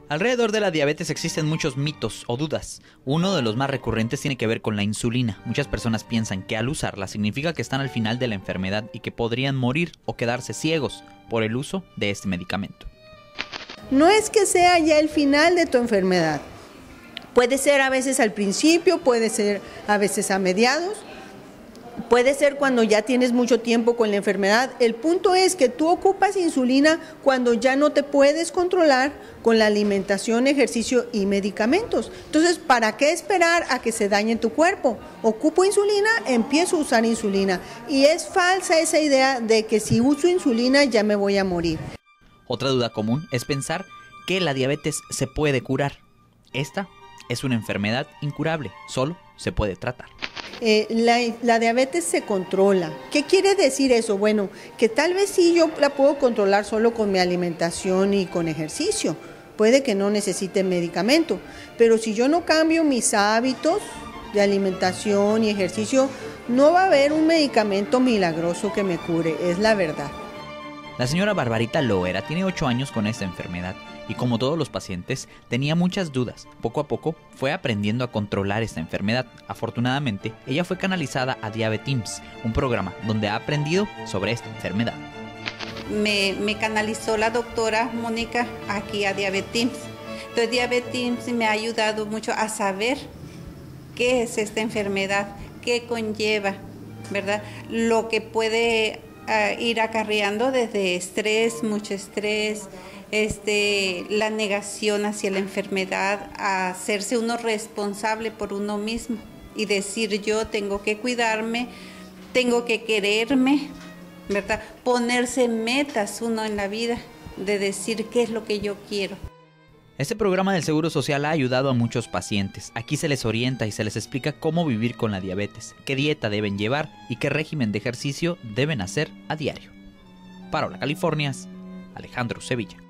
Alrededor de la diabetes existen muchos mitos o dudas. Uno de los más recurrentes tiene que ver con la insulina. Muchas personas piensan que al usarla significa que están al final de la enfermedad y que podrían morir o quedarse ciegos por el uso de este medicamento. No es que sea ya el final de tu enfermedad. Puede ser a veces al principio, puede ser a veces a mediados, puede ser cuando ya tienes mucho tiempo con la enfermedad. El punto es que tú ocupas insulina cuando ya no te puedes controlar con la alimentación, ejercicio y medicamentos. Entonces, ¿para qué esperar a que se dañe tu cuerpo? Ocupo insulina, empiezo a usar insulina. Y es falsa esa idea de que si uso insulina ya me voy a morir. Otra duda común es pensar que la diabetes se puede curar. Esta es una enfermedad incurable, solo se puede tratar. La diabetes se controla. ¿Qué quiere decir eso? Bueno, que tal vez sí yo la puedo controlar solo con mi alimentación y con ejercicio. Puede que no necesite medicamento, pero si yo no cambio mis hábitos de alimentación y ejercicio, no va a haber un medicamento milagroso que me cure, es la verdad. La señora Barbarita Loera tiene 8 años con esta enfermedad y, como todos los pacientes, tenía muchas dudas. Poco a poco fue aprendiendo a controlar esta enfermedad. Afortunadamente, ella fue canalizada a Diabetims, un programa donde ha aprendido sobre esta enfermedad. Me canalizó la doctora Mónica aquí a Diabetims. Entonces Diabetims me ha ayudado mucho a saber qué es esta enfermedad, qué conlleva, ¿verdad? Lo que puede ir acarreando desde estrés, mucho estrés, la negación hacia la enfermedad, a hacerse uno responsable por uno mismo y decir yo tengo que cuidarme, tengo que quererme, ¿verdad? Ponerse metas uno en la vida, de decir qué es lo que yo quiero. Este programa del Seguro Social ha ayudado a muchos pacientes. Aquí se les orienta y se les explica cómo vivir con la diabetes, qué dieta deben llevar y qué régimen de ejercicio deben hacer a diario. Para Hola Californias, Alejandro Sevilla.